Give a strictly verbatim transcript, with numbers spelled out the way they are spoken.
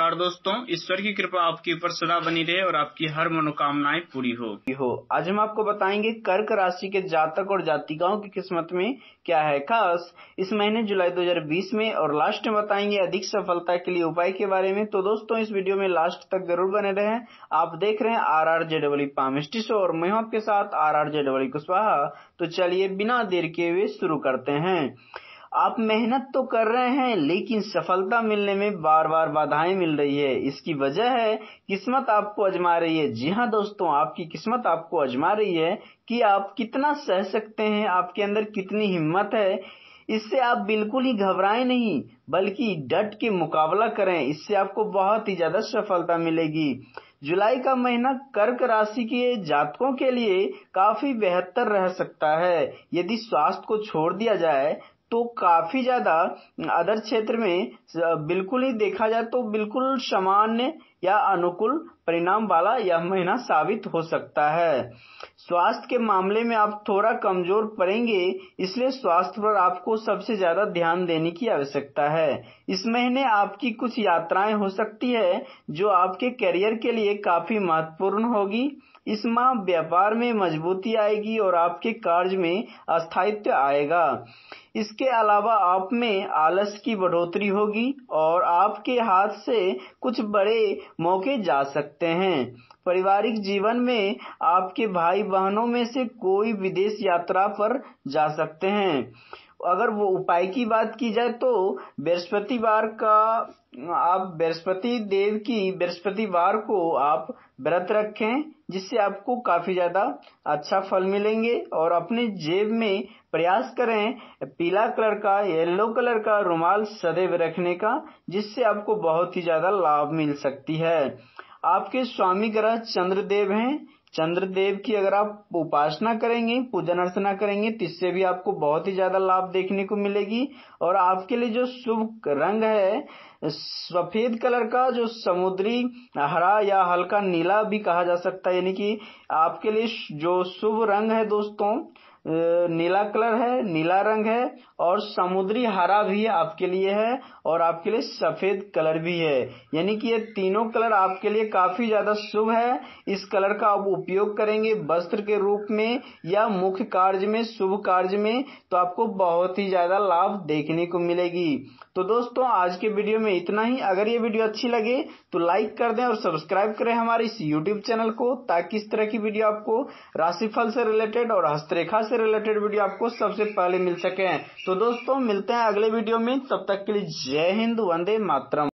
नमस्कार दोस्तों, ईश्वर की कृपा आपके ऊपर सदा बनी रहे और आपकी हर मनोकामनाएं पूरी हो हो आज हम आपको बताएंगे कर्क राशि के जातक और जातिकाओं की किस्मत में क्या है खास इस महीने जुलाई दो हज़ार बीस में, और लास्ट में बताएंगे अधिक सफलता के लिए उपाय के बारे में। तो दोस्तों इस वीडियो में लास्ट तक जरूर बने रहें। आप देख रहे हैं R R J W palmistry show और मैं हूं आपके साथ R R J W Kushwaha. तो चलिए बिना देर किए हुए शुरू करते हैं। आप मेहनत तो कर रहे हैं लेकिन सफलता मिलने में बार बार बाधाएं मिल रही है। इसकी वजह है किस्मत आपको आजमा रही है। जी हां दोस्तों, आपकी किस्मत आपको आजमा रही है कि आप कितना सह सकते हैं, आपके अंदर कितनी हिम्मत है। इससे आप बिल्कुल ही घबराएं नहीं बल्कि डट के मुकाबला करें, इससे आपको बहुत ही ज्यादा सफलता मिलेगी। जुलाई का महीना कर्क राशि के जातकों के लिए काफी बेहतर रह सकता है। यदि स्वास्थ्य को छोड़ दिया जाए तो काफी ज्यादा अदर क्षेत्र में बिल्कुल ही देखा जाए तो बिल्कुल सामान्य या अनुकूल परिणाम वाला यह महीना साबित हो सकता है। स्वास्थ्य के मामले में आप थोड़ा कमजोर पड़ेंगे, इसलिए स्वास्थ्य पर आपको सबसे ज्यादा ध्यान देने की आवश्यकता है। इस महीने आपकी कुछ यात्राएं हो सकती है जो आपके करियर के लिए काफी महत्वपूर्ण होगी। इस माह व्यापार में मजबूती आएगी और आपके कार्य में स्थायित्व आएगा। इसके अलावा आप में आलस की बढ़ोतरी होगी और आपके हाथ से कुछ बड़े मौके जा सकते हैं। पारिवारिक जीवन में आपके भाई बहनों में से कोई विदेश यात्रा पर जा सकते हैं। अगर वो उपाय की बात की जाए तो बृहस्पतिवार का आप बृहस्पति देव की बृहस्पतिवार को आप व्रत रखें, जिससे आपको काफी ज्यादा अच्छा फल मिलेंगे। और अपने जेब में प्रयास करें पीला कलर का, येलो कलर का रुमाल सदैव रखने का, जिससे आपको बहुत ही ज्यादा लाभ मिल सकती है। आपके स्वामी ग्रह चंद्रदेव हैं। चंद्रदेव की अगर आप उपासना करेंगे, पूजन अर्चना करेंगे तो इससे भी आपको बहुत ही ज्यादा लाभ देखने को मिलेगी। और आपके लिए जो शुभ रंग है सफेद कलर का, जो समुद्री हरा या हल्का नीला भी कहा जा सकता है, यानी कि आपके लिए जो शुभ रंग है दोस्तों नीला कलर है, नीला रंग है और समुद्री हरा भी आपके लिए है और आपके लिए सफेद कलर भी है। यानी कि ये तीनों कलर आपके लिए काफी ज्यादा शुभ है। इस कलर का आप उपयोग करेंगे वस्त्र के रूप में या मुख्य कार्य में, शुभ कार्य में, तो आपको बहुत ही ज्यादा लाभ देखने को मिलेगी। तो दोस्तों आज के वीडियो में इतना ही। अगर ये वीडियो अच्छी लगे तो लाइक कर दें और सब्सक्राइब करें हमारे इस यूट्यूब चैनल को, ताकि इस तरह की वीडियो आपको राशिफल से रिलेटेड और हस्तरेखा से रिलेटेड वीडियो आपको सबसे पहले मिल सके। तो दोस्तों मिलते हैं अगले वीडियो में, तब तक के लिए जय हिंद, वंदे मातरम।